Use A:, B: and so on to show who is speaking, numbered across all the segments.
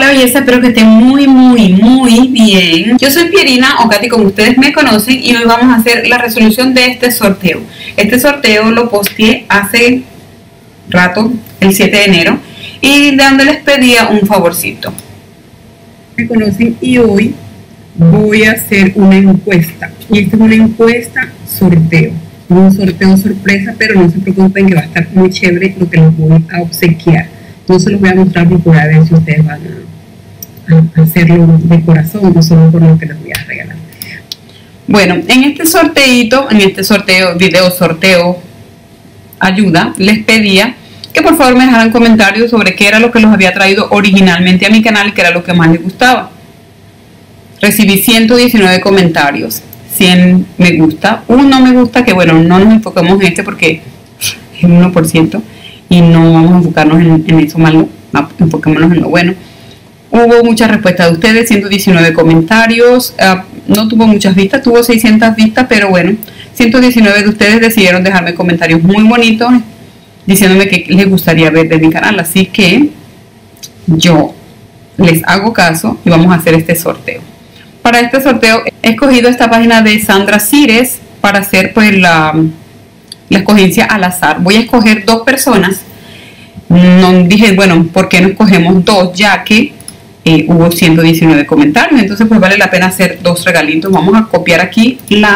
A: belleza, espero que estén muy bien. Yo soy Pierina o Katy, como ustedes me conocen, y hoy vamos a hacer la resolución de este sorteo. Este sorteo lo posteé hace rato, el 7 de enero, y les pedía un favorcito. Me conocen y hoy voy a hacer una encuesta, y esta es una encuesta sorteo, un sorteo sorpresa, pero no se preocupen que va a estar muy chévere lo que les voy a obsequiar. No se los voy a mostrar por a ver si ustedes van a hacerlo de corazón, no solo por lo que les voy a regalar. Bueno, en este sorteo, video sorteo ayuda, les pedía que por favor me dejaran comentarios sobre qué era lo que los había traído originalmente a mi canal y qué era lo que más les gustaba. Recibí 119 comentarios, 100 me gusta, un no me gusta, que bueno, no nos enfocamos en este porque es el 1%. Y no vamos a enfocarnos en eso malo, enfoquémonos en lo bueno. Hubo muchas respuestas de ustedes, 119 comentarios, no tuvo muchas vistas, tuvo 600 vistas, pero bueno, 119 de ustedes decidieron dejarme comentarios muy bonitos, diciéndome que les gustaría ver de mi canal, así que yo les hago caso y vamos a hacer este sorteo. Para este sorteo he escogido esta página de Sandra Cires para hacer pues la escogencia al azar. Voy a escoger dos personas. No dije, bueno, ¿por qué no escogemos dos? Ya que hubo 119 comentarios, entonces pues vale la pena hacer dos regalitos. Vamos a copiar aquí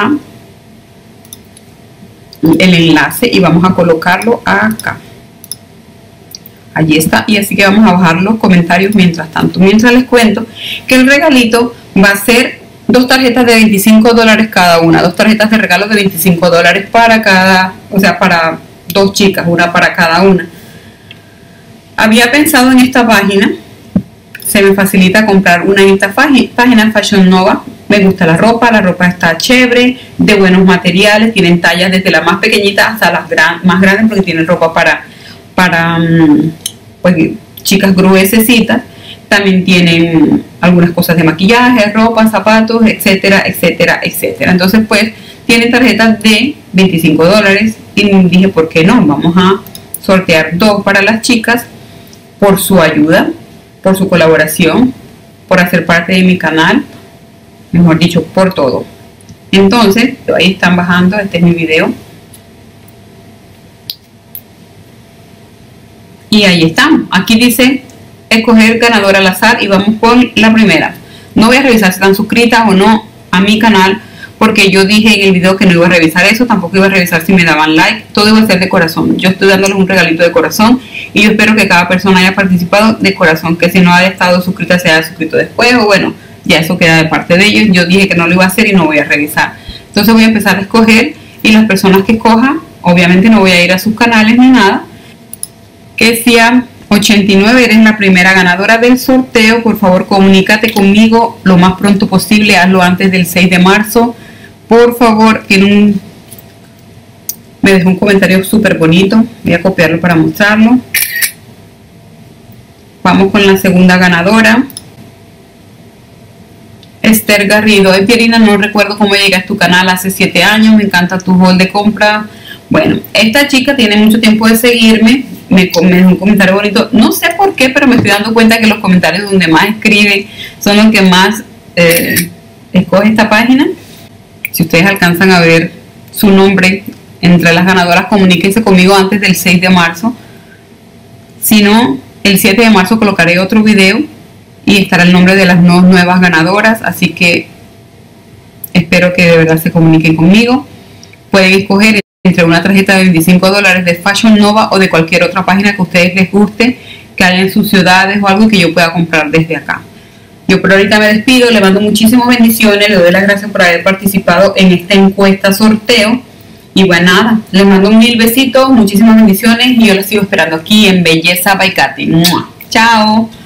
A: el enlace y vamos a colocarlo acá. Allí está, y así que vamos a bajar los comentarios mientras tanto. Mientras les cuento que el regalito va a ser dos tarjetas de $25 cada una, dos tarjetas de regalo de $25 para cada, o sea, para dos chicas, una para cada una. Había pensado en esta página, se me facilita comprar una en esta página, Fashion Nova. Me gusta la ropa está chévere, de buenos materiales, tienen tallas desde la más pequeñita hasta las más grandes, porque tienen ropa para pues, chicas gruesecitas. También tienen algunas cosas de maquillaje, ropa, zapatos, etcétera, etcétera, etcétera. Entonces, pues, tienen tarjetas de $25 y dije, ¿por qué no? Vamos a sortear dos para las chicas por su ayuda, por su colaboración, por hacer parte de mi canal, mejor dicho, por todo. Entonces, ahí están bajando, este es mi video. Y ahí están. Aquí dice escoger ganador al azar y vamos con la primera. No voy a revisar si están suscritas o no a mi canal, porque yo dije en el video que no iba a revisar eso, tampoco iba a revisar si me daban like, todo iba a ser de corazón. Yo estoy dándoles un regalito de corazón y yo espero que cada persona haya participado de corazón, que si no haya estado suscrita se haya suscrito después, o bueno, ya eso queda de parte de ellos. Yo dije que no lo iba a hacer y no voy a revisar. Entonces voy a empezar a escoger, y las personas que escojan, obviamente no voy a ir a sus canales ni nada. Que sea 89, eres la primera ganadora del sorteo. Por favor, comunícate conmigo lo más pronto posible, hazlo antes del 6 de marzo. Por favor, me dejó un comentario súper bonito, voy a copiarlo para mostrarlo. Vamos con la segunda ganadora, Esther Garrido. Pierina, no recuerdo cómo llegué a tu canal hace 7 años, me encanta tu haul de compra. Bueno, esta chica tiene mucho tiempo de seguirme, me dejó un comentario bonito. No sé por qué, pero me estoy dando cuenta que los comentarios donde más escriben son los que más escoge esta página. Si ustedes alcanzan a ver su nombre entre las ganadoras, comuníquense conmigo antes del 6 de marzo. Si no, el 7 de marzo colocaré otro video y estará el nombre de las nuevas ganadoras. Así que espero que de verdad se comuniquen conmigo. Pueden escoger entre una tarjeta de $25 de Fashion Nova o de cualquier otra página que a ustedes les guste, que haya en sus ciudades o algo que yo pueda comprar desde acá. Yo por ahorita me despido, le mando muchísimas bendiciones, le doy las gracias por haber participado en esta encuesta sorteo. Y bueno, nada, les mando 1000 besitos, muchísimas bendiciones, y yo les sigo esperando aquí en Belleza by Katy. ¡Mua! ¡Chao!